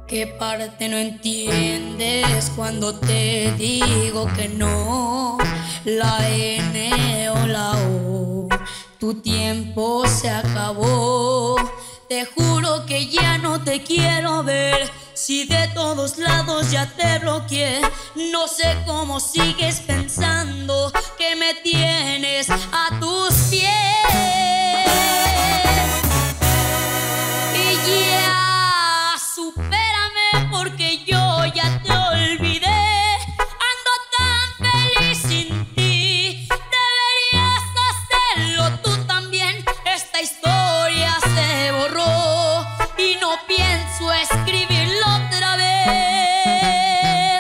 ¿Qué parte no entiendes cuando te digo que no? La N o la O, tu tiempo se acabó. Te juro que ya no te quiero ver. Si de todos lados ya te bloqueé, no sé cómo sigues pensando que me tienes a tus pies. Y ya, supérame porque yo ya te olvidé. Ando tan feliz sin ti, deberías hacerlo tú también. Esta historia se borró y no pienso escribirlo otra vez.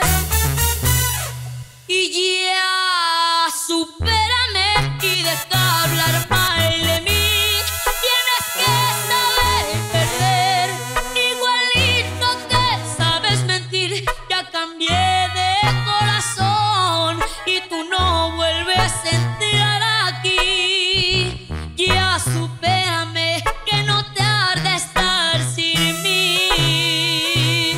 Y ya, supérame y deja hablar mal de mí. Tienes que saber perder, igualito que sabes mentir. Ya cambié de corazón y tú no vuelves a entrar aquí. Ya, supérame que no te arde estar sin mí.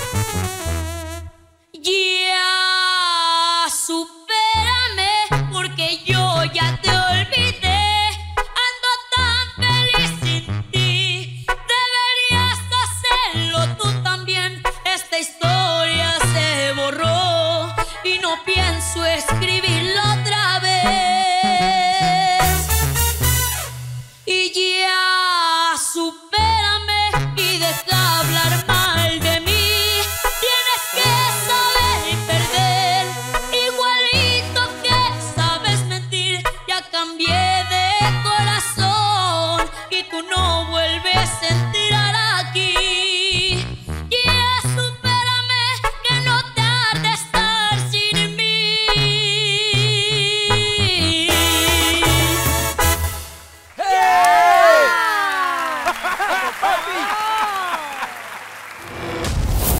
Ya, supérame porque yo ya te olvidé. Ando tan feliz sin ti, deberías hacerlo tú también. Esta historia se borró y no pienso escribirlo otra vez. Y ya, supérame y deja hablar mal de mí. Tienes que saber perder, igualito que sabes mentir. Ya cambié de corazón y tú no vuelves a entrar.